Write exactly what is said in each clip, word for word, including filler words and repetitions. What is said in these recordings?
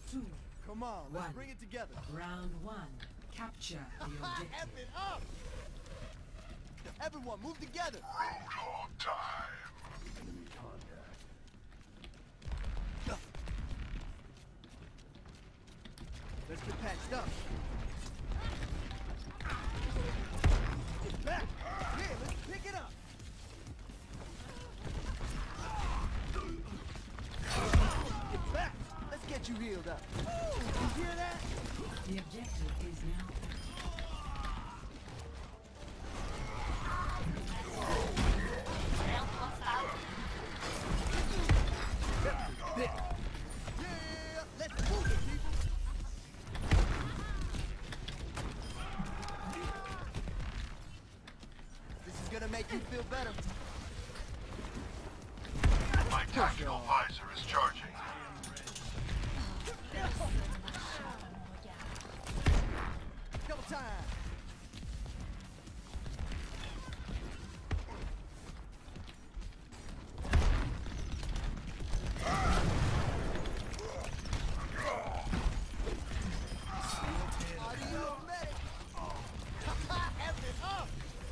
two, Come on, let's one. bring it together. Round one. Capture the F objective. it up! Everyone, move together! Roadhog time. Enemy contact. Let's get patched up. Get back! Here, let's pick it up! Get back! Let's get you healed up. You hear that? The objective is now. Yeah! Let's move it, people! This is gonna make you feel better. My tactical visor is charging. Double time! Audio medic! F it up!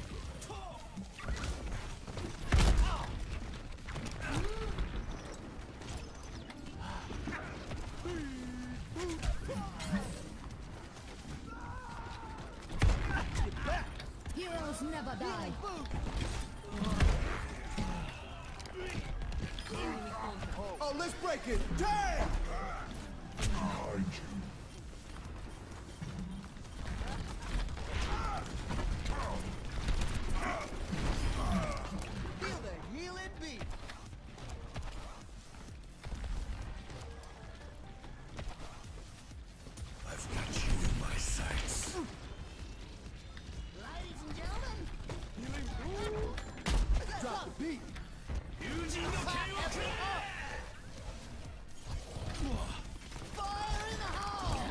Get back! Heroes never die. Boom! Oh, let's break it! Damn! Behind you. Feel the healing beat! I've got you in my sights. Ladies and gentlemen, Drop the beat! fire in the hole!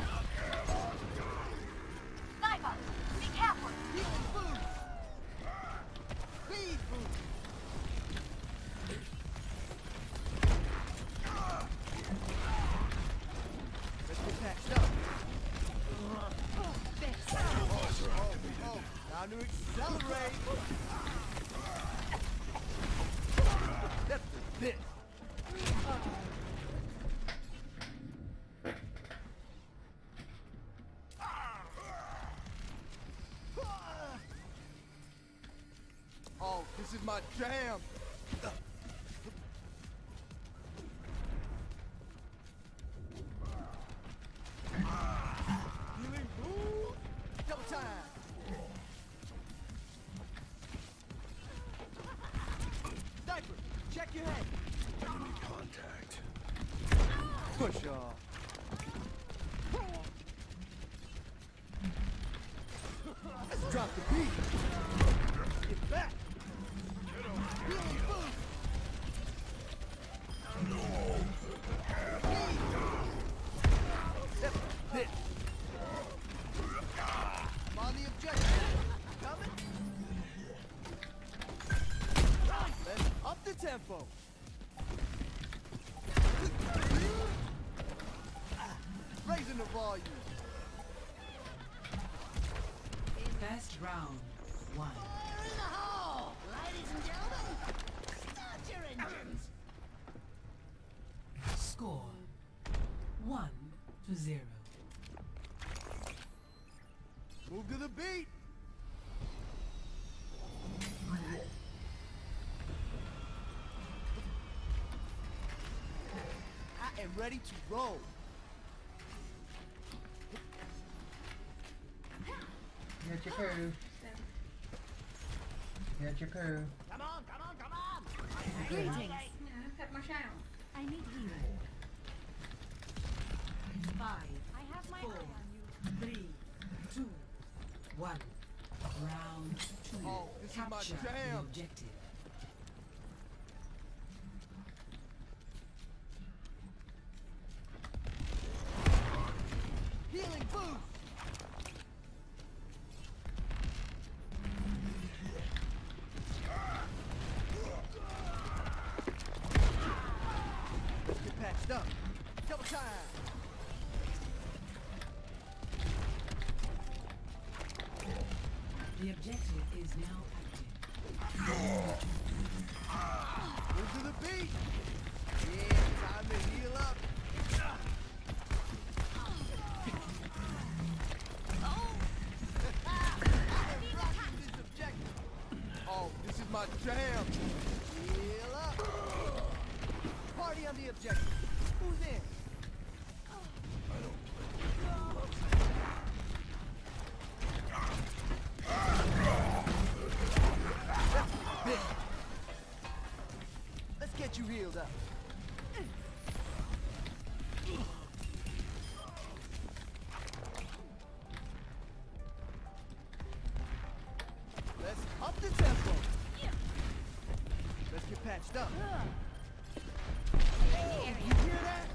Sniper, be careful. Healing boost! Speed boost! Let's get patched up. Oh, time to accelerate! That's the this! Oh, this is my jam! Healing boost! Double time! Sniper, check your head! Enemy contact. Push off! Let's drop the beat! Get back! Healing boost! Yep, hit! I'm on the objective! Coming? Let's up the tempo! Raising the volume! First round. One. Fire in the hole! Ladies and gentlemen, start your engines! Score. One to zero. Move to the beat! I am ready to roll! Get your crew. Get your crew. Come on, come on, come on! Greetings. I need healing. Five, I have my Four. eye on you. three, two, one. Round two. Oh, this is my Capture the jam. objective. Healing boost! Let's get patched up. Double time! The objective is now active. Move to the beat. Yeah, time to heal up. Oh, this is my jam. Heal up. Party on the objective. Who's in? Let's get you healed up. Let's up the tempo. Let's get patched up. You hear that?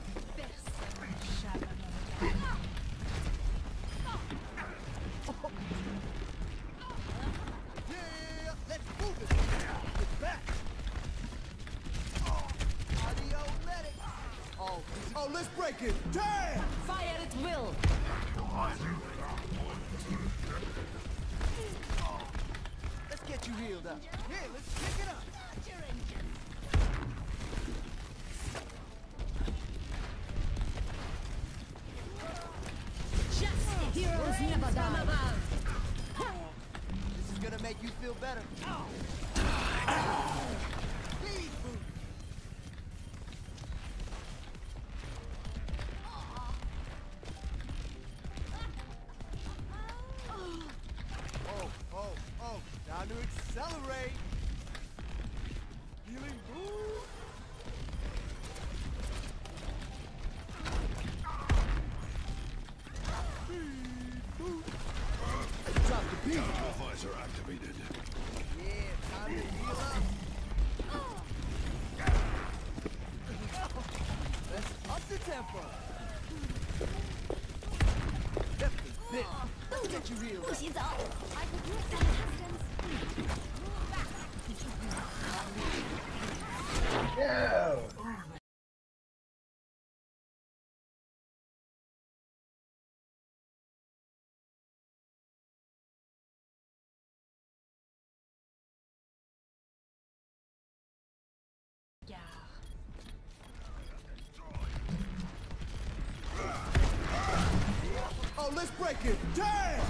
Yeah, let's move it. Get back. Audio medic. Oh, oh, let's break it. Damn! Fire at will. Let's get you healed up. Yeah, let's pick it up. Start your engine. Just heroes never die. This is gonna make you feel better. Speed boost. Oh, oh, oh, time to accelerate. Healing boost. Speed boost. Drop the beat. Tactical visor activated. Yeah, time to heal up. Let's up the tempo. Definitely bit. Let's get you healed 不 up. 洗澡。I could use some assistance. Yo! Oh, let's break it. Damn!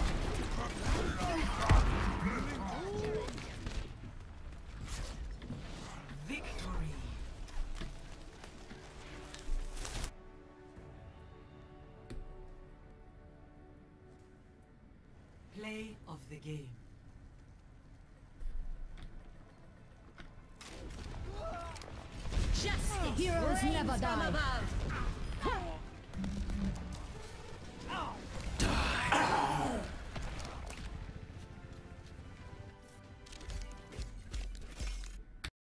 Victory. Play of the game. Just heroes never die.